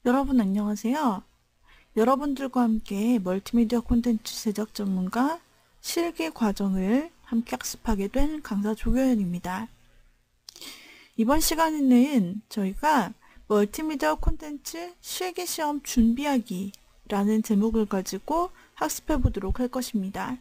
여러분 안녕하세요. 여러분들과 함께 멀티미디어 콘텐츠 제작 전문가 실기 과정을 함께 학습하게 된 강사 조교연입니다. 이번 시간에는 저희가 멀티미디어 콘텐츠 실기시험 준비하기 라는 제목을 가지고 학습해 보도록 할 것입니다.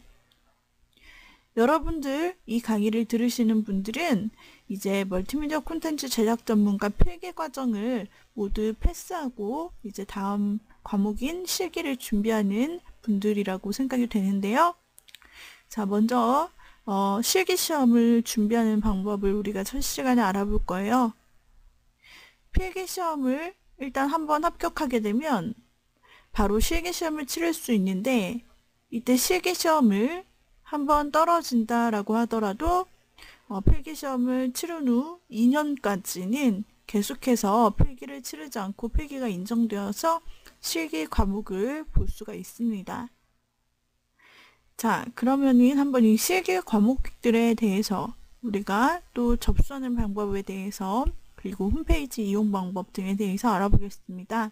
여러분들 이 강의를 들으시는 분들은 이제 멀티미디어 콘텐츠 제작 전문가 필기 과정을 모두 패스하고 이제 다음 과목인 실기를 준비하는 분들이라고 생각이 되는데요. 자, 먼저 실기 시험을 준비하는 방법을 우리가 첫 시간에 알아볼 거예요. 필기 시험을 일단 한번 합격하게 되면 바로 실기 시험을 치를 수 있는데, 이때 실기 시험을 한번 떨어진다라고 하더라도 필기시험을 치른 후 2년까지는 계속해서 필기를 치르지 않고 필기가 인정되어서 실기 과목을 볼 수가 있습니다. 자, 그러면은 한번 이 실기 과목들에 대해서 우리가 또 접수하는 방법에 대해서 그리고 홈페이지 이용 방법 등에 대해서 알아보겠습니다.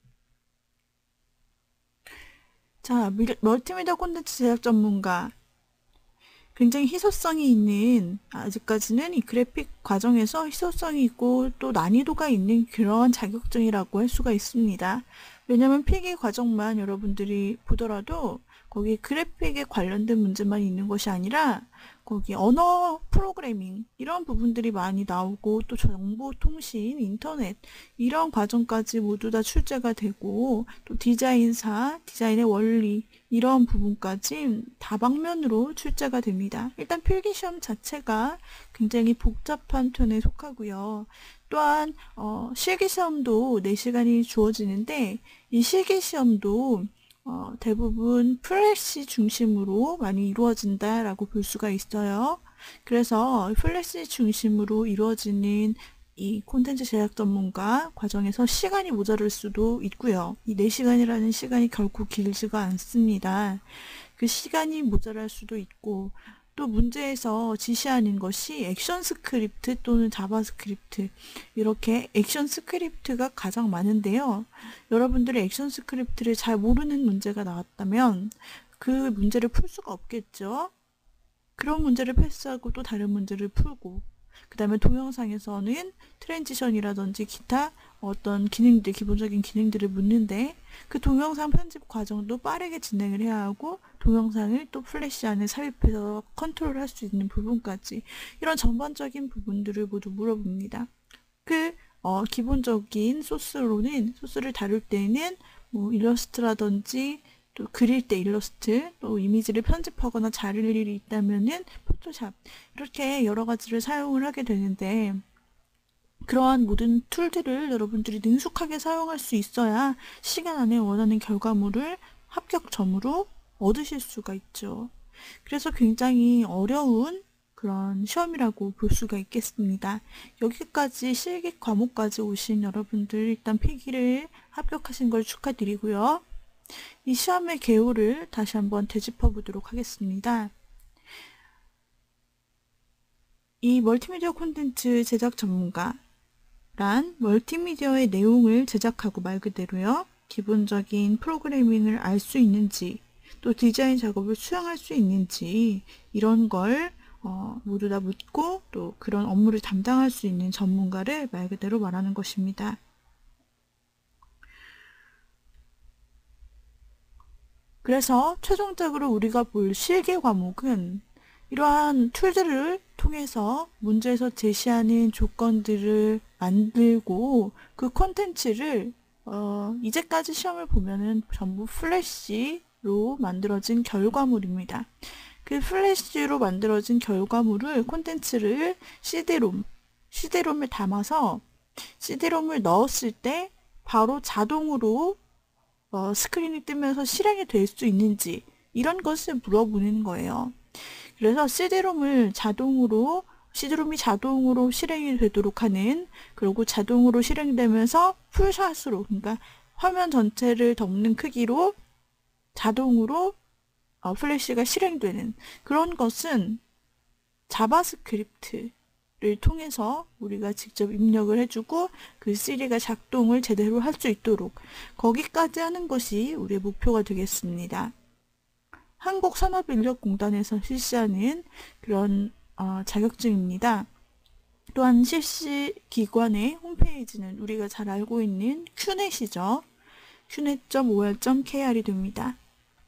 자, 멀티미디어 콘텐츠 제작 전문가 굉장히 희소성이 있는, 아직까지는 이 그래픽 과정에서 희소성이 있고 또 난이도가 있는 그런 자격증이라고 할 수가 있습니다. 왜냐하면 필기 과정만 여러분들이 보더라도 거기 그래픽에 관련된 문제만 있는 것이 아니라 거기 언어 프로그래밍 이런 부분들이 많이 나오고 또 정보통신, 인터넷 이런 과정까지 모두 다 출제가 되고 또 디자인사, 디자인의 원리 이런 부분까지 다방면으로 출제가 됩니다. 일단 필기시험 자체가 굉장히 복잡한 편에 속하고요. 또한 실기시험도 4시간이 주어지는데 이 실기시험도 대부분 플래시 중심으로 많이 이루어진다라고 볼 수가 있어요. 그래서 플래시 중심으로 이루어지는 이 콘텐츠 제작 전문가 과정에서 시간이 모자랄 수도 있고요. 이 4시간이라는 시간이 결코 길지가 않습니다. 그 시간이 모자랄 수도 있고 또 문제에서 지시하는 것이 액션 스크립트 또는 자바스크립트 이렇게 액션 스크립트가 가장 많은데요. 여러분들이 액션 스크립트를 잘 모르는 문제가 나왔다면 그 문제를 풀 수가 없겠죠. 그런 문제를 패스하고 또 다른 문제를 풀고 그 다음에 동영상에서는 트랜지션이라든지 기타 어떤 기능들, 기본적인 기능들을 묻는데 그 동영상 편집 과정도 빠르게 진행을 해야 하고 동영상을 또 플래시 안에 삽입해서 컨트롤할 수 있는 부분까지 이런 전반적인 부분들을 모두 물어봅니다. 기본적인 소스를 다룰 때는 뭐 일러스트라든지 또 그릴 때 일러스트, 또 이미지를 편집하거나 자를 일이 있다면은 포토샵 이렇게 여러 가지를 사용을 하게 되는데 그러한 모든 툴들을 여러분들이 능숙하게 사용할 수 있어야 시간 안에 원하는 결과물을 합격점으로 얻으실 수가 있죠. 그래서 굉장히 어려운 그런 시험이라고 볼 수가 있겠습니다. 여기까지 실기 과목까지 오신 여러분들 일단 필기를 합격하신 걸 축하드리고요. 이 시험의 개요를 다시 한번 되짚어 보도록 하겠습니다. 이 멀티미디어 콘텐츠 제작 전문가란 멀티미디어의 내용을 제작하고 말 그대로요. 기본적인 프로그래밍을 알 수 있는지 또 디자인 작업을 수행할 수 있는지 이런 걸 모두 다 묻고 또 그런 업무를 담당할 수 있는 전문가를 말 그대로 말하는 것입니다. 그래서 최종적으로 우리가 볼 실기 과목은 이러한 툴들을 통해서 문제에서 제시하는 조건들을 만들고 그 콘텐츠를 이제까지 시험을 보면은 전부 플래시로 만들어진 결과물입니다. 그 플래시로 만들어진 결과물을 콘텐츠를 CD롬에 담아서 CD롬을 넣었을 때 바로 자동으로 스크린이 뜨면서 실행이 될 수 있는지 이런 것을 물어보는 거예요. 그래서 CD롬이 자동으로 실행이 되도록 하는, 그리고 자동으로 실행되면서 풀샷으로, 그러니까 화면 전체를 덮는 크기로 자동으로 플래시가 실행되는 그런 것은 자바스크립트를 통해서 우리가 직접 입력을 해주고 그 시리가 작동을 제대로 할 수 있도록 거기까지 하는 것이 우리의 목표가 되겠습니다. 한국산업인력공단에서 실시하는 그런 자격증입니다. 또한 실시 기관의 홈페이지는 우리가 잘 알고 있는 큐넷이죠. qnet.or.kr이 됩니다.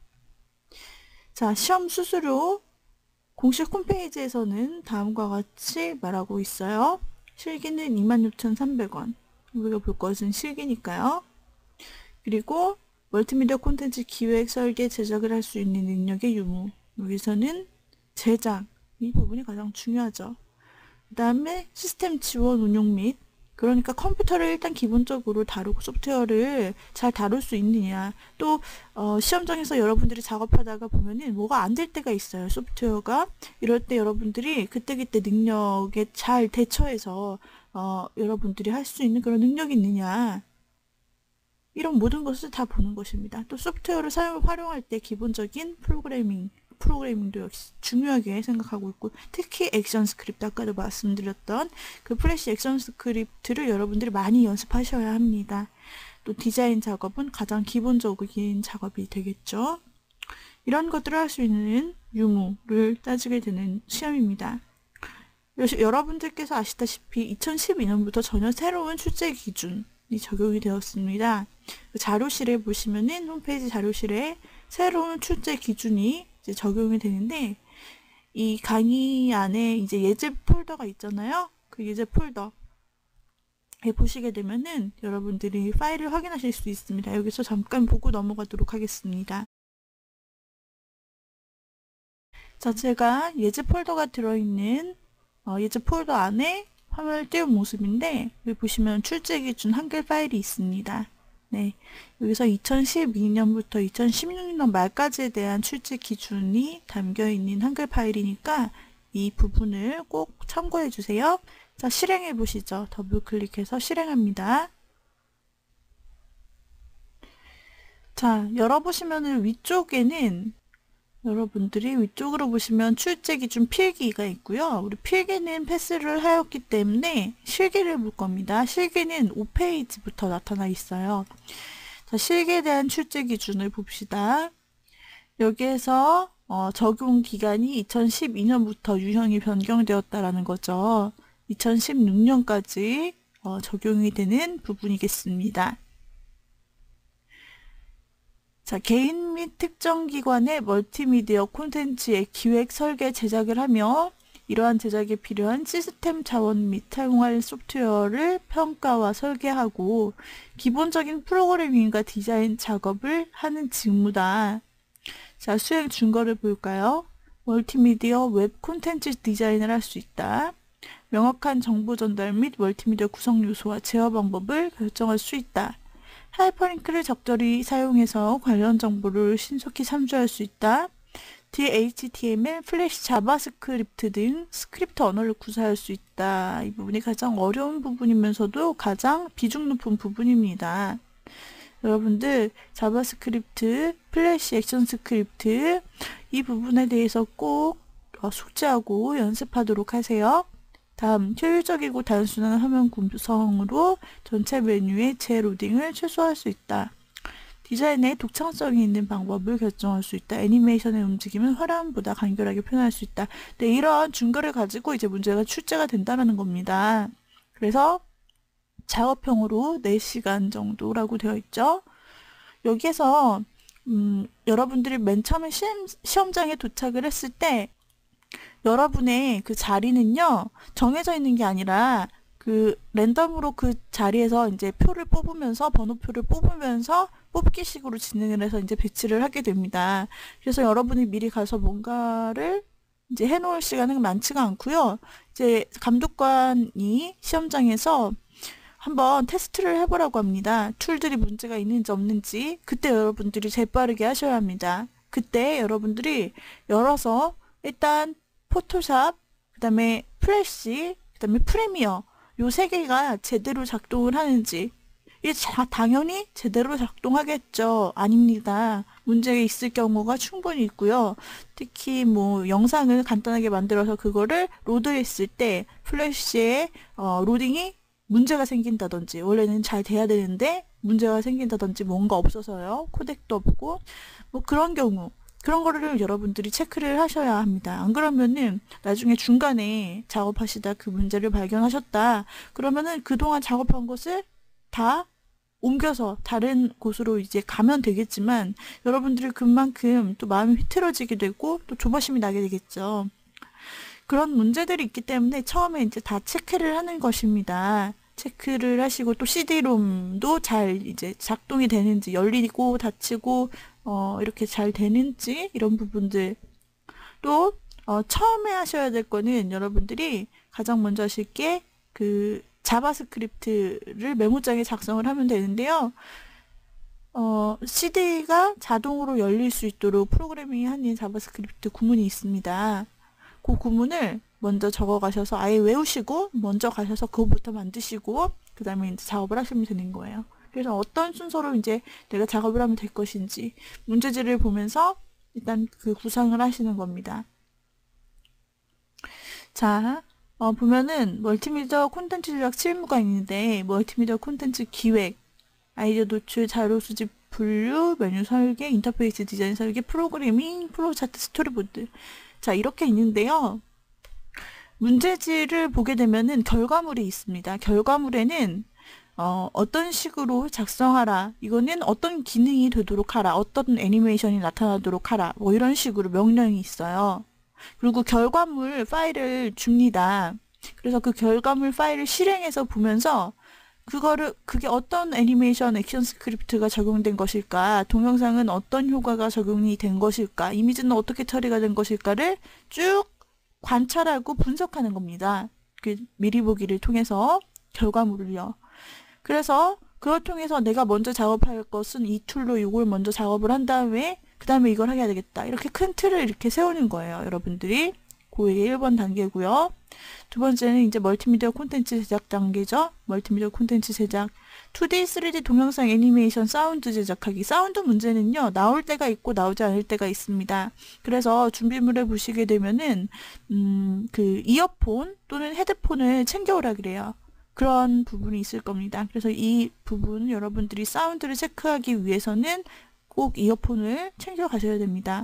자, 시험 수수료 공식 홈페이지에서는 다음과 같이 말하고 있어요. 실기는 26,300원. 우리가 볼 것은 실기니까요. 그리고 멀티미디어 콘텐츠 기획, 설계, 제작을 할 수 있는 능력의 유무. 여기서는 제작, 이 부분이 가장 중요하죠. 그 다음에 시스템 지원 운용 및 그러니까 컴퓨터를 일단 기본적으로 다루고 소프트웨어를 잘 다룰 수 있느냐. 또 시험장에서 여러분들이 작업하다가 보면은 뭐가 안 될 때가 있어요. 소프트웨어가. 이럴 때 여러분들이 그때그때 능력에 잘 대처해서 여러분들이 할 수 있는 그런 능력이 있느냐. 이런 모든 것을 다 보는 것입니다. 또 소프트웨어를 활용할 때 기본적인 프로그래밍도 역시 중요하게 생각하고 있고, 특히 액션 스크립트, 아까도 말씀드렸던 그 플래시 액션 스크립트를 여러분들이 많이 연습하셔야 합니다. 또 디자인 작업은 가장 기본적인 작업이 되겠죠. 이런 것들을 할 수 있는 유무를 따지게 되는 시험입니다. 여러분들께서 아시다시피 2012년부터 전혀 새로운 출제 기준이 적용이 되었습니다. 그 자료실에 보시면은 홈페이지 자료실에 새로운 출제 기준이 이제 적용이 되는데, 이 강의 안에 이제 예제 폴더가 있잖아요. 그 예제 폴더에 보시게 되면은 여러분들이 파일을 확인하실 수 있습니다. 여기서 잠깐 보고 넘어가도록 하겠습니다. 자, 제가 예제 폴더가 들어있는 예제 폴더 안에 화면을 띄운 모습인데, 여기 보시면 출제 기준 한글 파일이 있습니다. 네, 여기서 2012년부터 2016년 말까지에 대한 출제 기준이 담겨 있는 한글 파일이니까 이 부분을 꼭 참고해 주세요. 자, 실행해 보시죠. 더블 클릭해서 실행합니다. 자, 열어보시면은 위쪽에는 여러분들이 위쪽으로 보시면 출제 기준 필기가 있고요. 우리 필기는 패스를 하였기 때문에 실기를 볼 겁니다. 실기는 5페이지부터 나타나 있어요. 자, 실기에 대한 출제 기준을 봅시다. 여기에서 적용 기간이 2012년부터 유형이 변경되었다라는 거죠. 2016년까지 적용이 되는 부분이겠습니다. 자, 개인 및 특정 기관의 멀티미디어 콘텐츠의 기획, 설계, 제작을 하며 이러한 제작에 필요한 시스템 자원 및 사용할 소프트웨어를 평가와 설계하고 기본적인 프로그래밍과 디자인 작업을 하는 직무다. 자, 수행 준거를 볼까요? 멀티미디어 웹 콘텐츠 디자인을 할 수 있다. 명확한 정보 전달 및 멀티미디어 구성 요소와 제어 방법을 결정할 수 있다. 하이퍼링크를 적절히 사용해서 관련 정보를 신속히 참조할 수 있다. HTML, 플래시, 자바스크립트 등 스크립트 언어를 구사할 수 있다. 이 부분이 가장 어려운 부분이면서도 가장 비중 높은 부분입니다. 여러분들 자바스크립트, 플래시, 액션 스크립트 이 부분에 대해서 꼭 숙지하고 연습하도록 하세요. 다음, 효율적이고 단순한 화면 구성으로 전체 메뉴의 재로딩을 최소화할 수 있다. 디자인에 독창성이 있는 방법을 결정할 수 있다. 애니메이션의 움직임은 화려함보다 간결하게 표현할 수 있다. 네, 이런 준거를 가지고 이제 문제가 출제가 된다는 겁니다. 그래서 작업형으로 4시간 정도라고 되어 있죠. 여기에서 여러분들이 맨 처음에 시험장에 도착을 했을 때 여러분의 그 자리는요, 정해져 있는 게 아니라 그 랜덤으로 그 자리에서 이제 표를 뽑으면서 번호표를 뽑으면서 뽑기식으로 진행을 해서 이제 배치를 하게 됩니다. 그래서 여러분이 미리 가서 뭔가를 이제 해놓을 시간은 많지가 않고요. 이제 감독관이 시험장에서 한번 테스트를 해보라고 합니다. 툴들이 문제가 있는지 없는지. 그때 여러분들이 재빠르게 하셔야 합니다. 그때 여러분들이 열어서 일단 포토샵, 그 다음에 플래시, 그 다음에 프리미어 요 3개가 제대로 작동을 하는지 이게 당연히 제대로 작동하겠죠. 아닙니다. 문제가 있을 경우가 충분히 있고요. 특히 뭐 영상을 간단하게 만들어서 그거를 로드했을 때 플래시에 로딩이 문제가 생긴다든지, 원래는 잘 돼야 되는데 문제가 생긴다든지, 뭔가 없어서요, 코덱도 없고, 뭐 그런 경우, 그런 거를 여러분들이 체크를 하셔야 합니다. 안 그러면은 나중에 중간에 작업하시다 그 문제를 발견하셨다 그러면은 그동안 작업한 것을 다 옮겨서 다른 곳으로 이제 가면 되겠지만, 여러분들이 그만큼 또 마음이 휘트러지게 되고 또 조바심이 나게 되겠죠. 그런 문제들이 있기 때문에 처음에 이제 다 체크를 하는 것입니다. 체크를 하시고, 또 CD-ROM도 잘 이제 작동이 되는지, 열리고 닫히고 이렇게 잘 되는지, 이런 부분들. 또 처음에 하셔야 될 거는, 여러분들이 가장 먼저 하실 게 그 자바스크립트를 메모장에 작성을 하면 되는데요. CD가 자동으로 열릴 수 있도록 프로그래밍이 하는 자바스크립트 구문이 있습니다. 그 구문을 먼저 적어 가셔서 아예 외우시고, 먼저 가셔서 그거부터 만드시고, 그 다음에 이제 작업을 하시면 되는 거예요. 그래서 어떤 순서로 이제 내가 작업을 하면 될 것인지 문제지를 보면서 일단 그 구상을 하시는 겁니다. 자, 보면은 멀티미디어 콘텐츠 제작 실무가 있는데, 멀티미디어 콘텐츠 기획, 아이디어 노출, 자료 수집, 분류, 메뉴 설계, 인터페이스 디자인 설계, 프로그래밍, 프로 차트, 스토리보드. 자, 이렇게 있는데요. 문제지를 보게 되면은 결과물이 있습니다. 결과물에는 어떤 식으로 작성하라, 이거는 어떤 기능이 되도록 하라, 어떤 애니메이션이 나타나도록 하라, 뭐 이런 식으로 명령이 있어요. 그리고 결과물 파일을 줍니다. 그래서 그 결과물 파일을 실행해서 보면서 그게 어떤 애니메이션 액션 스크립트가 적용된 것일까, 동영상은 어떤 효과가 적용이 된 것일까, 이미지는 어떻게 처리가 된 것일까를 쭉 관찰하고 분석하는 겁니다. 그 미리 보기를 통해서 결과물을요. 그래서 그걸 통해서 내가 먼저 작업할 것은 이 툴로 이걸 먼저 작업을 한 다음에 그 다음에 이걸 해야 되겠다, 이렇게 큰 틀을 이렇게 세우는 거예요. 여러분들이 그게 1번 단계고요. 두 번째는 이제 멀티미디어 콘텐츠 제작 단계죠. 멀티미디어 콘텐츠 제작, 2D, 3D 동영상 애니메이션 사운드 제작하기. 사운드 문제는요, 나올 때가 있고 나오지 않을 때가 있습니다. 그래서 준비물을 보시게 되면은 그 이어폰 또는 헤드폰을 챙겨오라 그래요. 그런 부분이 있을 겁니다. 그래서 이 부분 여러분들이 사운드를 체크하기 위해서는 꼭 이어폰을 챙겨 가셔야 됩니다.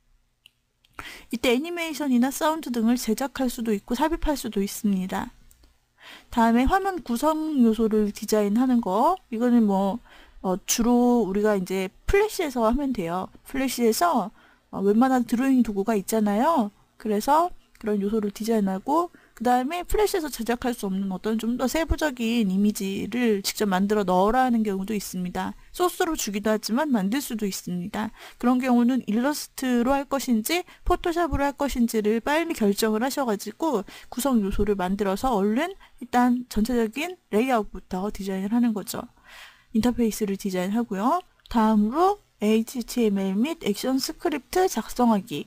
이때 애니메이션이나 사운드 등을 제작할 수도 있고 삽입할 수도 있습니다. 다음에 화면 구성 요소를 디자인하는 거. 이거는 뭐 주로 우리가 이제 플래시에서 하면 돼요. 플래시에서 웬만한 드로잉 도구가 있잖아요. 그래서 그런 요소를 디자인하고, 그 다음에 플래시에서 제작할 수 없는 어떤 좀 더 세부적인 이미지를 직접 만들어 넣으라는 경우도 있습니다. 소스로 주기도 하지만 만들 수도 있습니다. 그런 경우는 일러스트로 할 것인지 포토샵으로 할 것인지를 빨리 결정을 하셔가지고 구성 요소를 만들어서 얼른 일단 전체적인 레이아웃부터 디자인을 하는 거죠. 인터페이스를 디자인하고요. 다음으로 HTML 및 액션 스크립트 작성하기.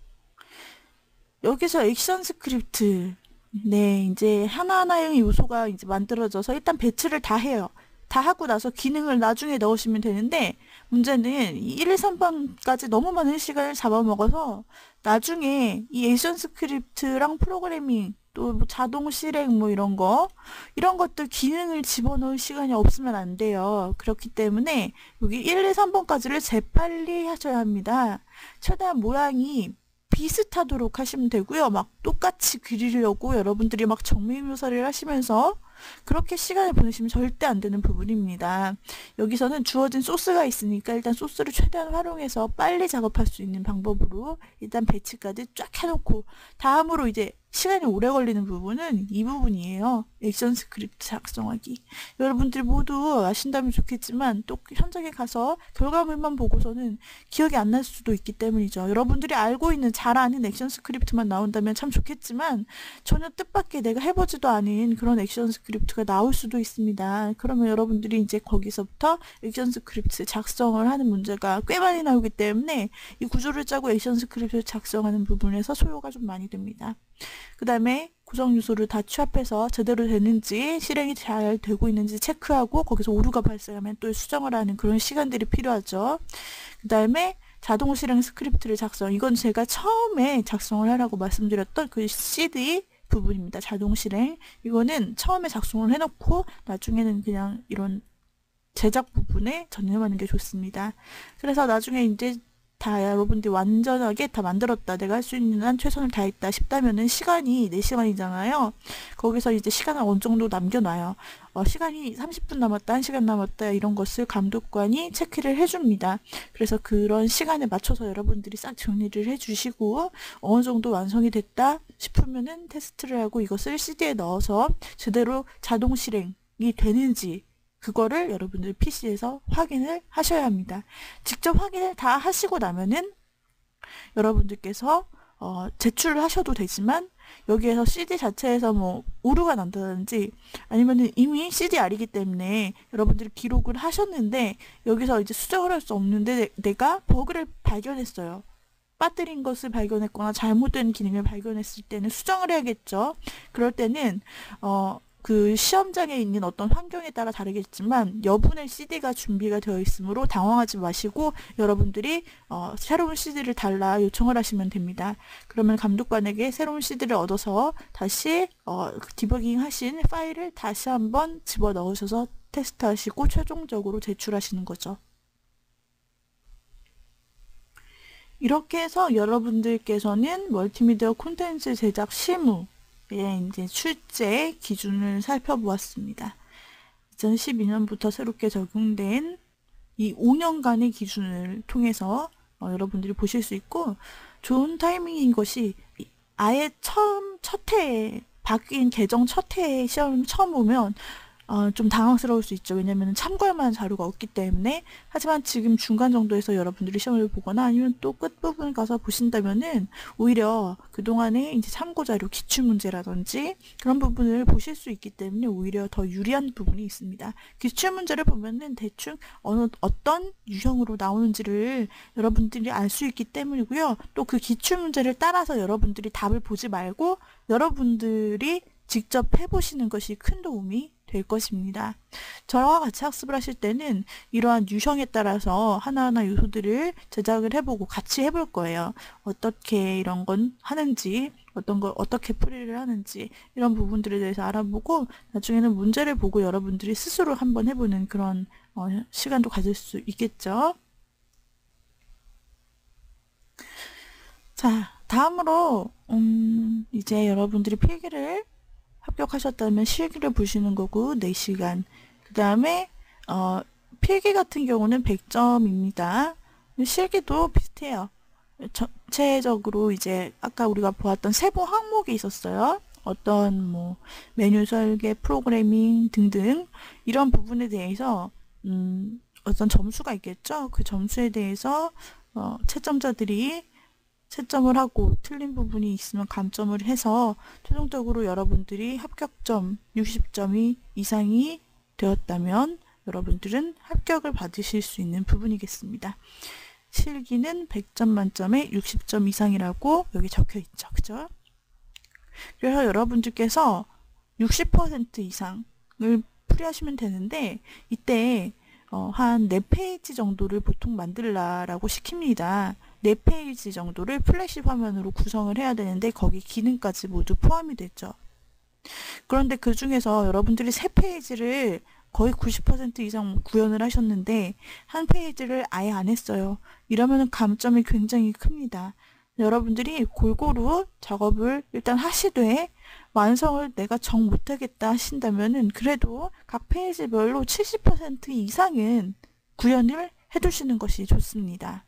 여기서 액션 스크립트, 네, 이제 하나하나의 요소가 이제 만들어져서 일단 배치를 다 해요. 다 하고 나서 기능을 나중에 넣으시면 되는데, 문제는 이 1, 2, 3번까지 너무 많은 시간을 잡아먹어서 나중에 이 액션 스크립트랑 프로그래밍, 또 뭐 자동 실행 뭐 이런 것들 기능을 집어넣을 시간이 없으면 안 돼요. 그렇기 때문에 여기 1, 2, 3번까지를 재빨리 하셔야 합니다. 최대한 모양이 비슷하도록 하시면 되고요. 막 똑같이 그리려고 여러분들이 막 정밀 묘사를 하시면서 그렇게 시간을 보내시면 절대 안 되는 부분입니다. 여기서는 주어진 소스가 있으니까 일단 소스를 최대한 활용해서 빨리 작업할 수 있는 방법으로 일단 배치까지 쫙 해놓고, 다음으로 이제 시간이 오래 걸리는 부분은 이 부분이에요. 액션 스크립트 작성하기. 여러분들 모두 아신다면 좋겠지만 또 현장에 가서 결과물만 보고서는 기억이 안 날 수도 있기 때문이죠. 여러분들이 알고 있는 잘 아는 액션 스크립트만 나온다면 참 좋겠지만 전혀 뜻밖의 내가 해보지도 않은 그런 액션 스크립트가 나올 수도 있습니다. 그러면 여러분들이 이제 거기서부터 액션 스크립트 작성을 하는 문제가 꽤 많이 나오기 때문에 이 구조를 짜고 액션 스크립트를 작성하는 부분에서 소요가 좀 많이 됩니다. 그 다음에 구성 요소를 다 취합해서 제대로 되는지, 실행이 잘 되고 있는지 체크하고 거기서 오류가 발생하면 또 수정을 하는 그런 시간들이 필요하죠. 그 다음에 자동 실행 스크립트를 작성. 이건 제가 처음에 작성을 하라고 말씀드렸던 그 CD 부분입니다. 자동 실행. 이거는 처음에 작성을 해놓고 나중에는 그냥 이런 제작 부분에 전념하는 게 좋습니다. 그래서 나중에 이제 다 여러분들이 완전하게 다 만들었다, 내가 할 수 있는 한 최선을 다했다 싶다면은 시간이 4시간이잖아요. 거기서 이제 시간을 어느 정도 남겨놔요. 시간이 30분 남았다, 1시간 남았다 이런 것을 감독관이 체크를 해줍니다. 그래서 그런 시간에 맞춰서 여러분들이 싹 정리를 해주시고 어느 정도 완성이 됐다 싶으면은 테스트를 하고 이것을 CD에 넣어서 제대로 자동 실행이 되는지 그거를 여러분들 PC에서 확인을 하셔야 합니다. 직접 확인을 다 하시고 나면은 여러분들께서 제출을 하셔도 되지만 여기에서 CD 자체에서 뭐 오류가 난다든지 아니면은 이미 CDR이기 때문에 여러분들이 기록을 하셨는데 여기서 이제 수정을 할 수 없는데 내가 버그를 발견했어요. 빠뜨린 것을 발견했거나 잘못된 기능을 발견했을 때는 수정을 해야겠죠. 그럴 때는 그 시험장에 있는 어떤 환경에 따라 다르겠지만 여분의 CD가 준비가 되어 있으므로 당황하지 마시고 여러분들이 새로운 CD를 달라 요청을 하시면 됩니다. 그러면 감독관에게 새로운 CD를 얻어서 다시 디버깅 하신 파일을 다시 한번 집어넣으셔서 테스트하시고 최종적으로 제출하시는 거죠. 이렇게 해서 여러분들께서는 멀티미디어 콘텐츠 제작 실무 이제 출제 기준을 살펴보았습니다. 2012년부터 새롭게 적용된 이 5년간의 기준을 통해서 여러분들이 보실 수 있고 좋은 타이밍인 것이 아예 첫 해에 바뀐 개정 첫 해에 시험을 처음 보면 좀 당황스러울 수 있죠. 왜냐면 참고할 만한 자료가 없기 때문에. 하지만 지금 중간 정도에서 여러분들이 시험을 보거나 아니면 또 끝부분 가서 보신다면은 오히려 그동안에 이제 참고 자료, 기출문제라든지 그런 부분을 보실 수 있기 때문에 오히려 더 유리한 부분이 있습니다. 기출문제를 보면은 대충 어떤 유형으로 나오는지를 여러분들이 알 수 있기 때문이고요. 또 그 기출문제를 따라서 여러분들이 답을 보지 말고 여러분들이 직접 해보시는 것이 큰 도움이 될 것입니다. 저와 같이 학습을 하실 때는 이러한 유형에 따라서 하나하나 요소들을 제작을 해보고 같이 해볼 거예요. 어떻게 이런 건 하는지, 어떤 걸 어떻게 풀이를 하는지 이런 부분들에 대해서 알아보고 나중에는 문제를 보고 여러분들이 스스로 한번 해보는 그런 시간도 가질 수 있겠죠. 자, 다음으로 이제 여러분들이 필기를 합격하셨다면 실기를 보시는 거고 4시간. 그 다음에 필기 같은 경우는 100점입니다. 실기도 비슷해요. 전체적으로 이제 아까 우리가 보았던 세부 항목이 있었어요. 어떤 뭐 메뉴 설계, 프로그래밍 등등 이런 부분에 대해서 어떤 점수가 있겠죠. 그 점수에 대해서 채점자들이 채점을 하고 틀린 부분이 있으면 감점을 해서 최종적으로 여러분들이 합격점 60점이 이상이 되었다면 여러분들은 합격을 받으실 수 있는 부분이겠습니다. 실기는 100점 만점에 60점 이상이라고 여기 적혀 있죠. 그죠? 그래서 여러분들께서 60% 이상을 풀이하시면 되는데 이때 한 4페이지 정도를 보통 만들라라고 시킵니다. 4페이지 정도를 플래시 화면으로 구성을 해야 되는데 거기 기능까지 모두 포함이 되죠. 그런데 그 중에서 여러분들이 3페이지를 거의 90% 이상 구현을 하셨는데 한 페이지를 아예 안 했어요. 이러면 감점이 굉장히 큽니다. 여러분들이 골고루 작업을 일단 하시되 완성을 내가 정 못하겠다 하신다면은 그래도 각 페이지별로 70% 이상은 구현을 해두시는 것이 좋습니다.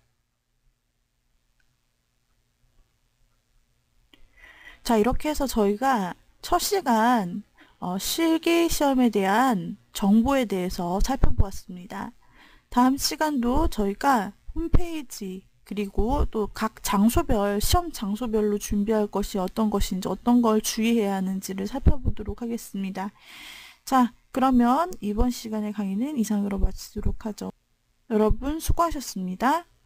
자, 이렇게 해서 저희가 첫 시간 실기 시험에 대한 정보에 대해서 살펴보았습니다. 다음 시간도 저희가 홈페이지 그리고 또 각 장소별, 시험 장소별로 준비할 것이 어떤 것인지 어떤 걸 주의해야 하는지를 살펴보도록 하겠습니다. 자, 그러면 이번 시간의 강의는 이상으로 마치도록 하죠. 여러분 수고하셨습니다.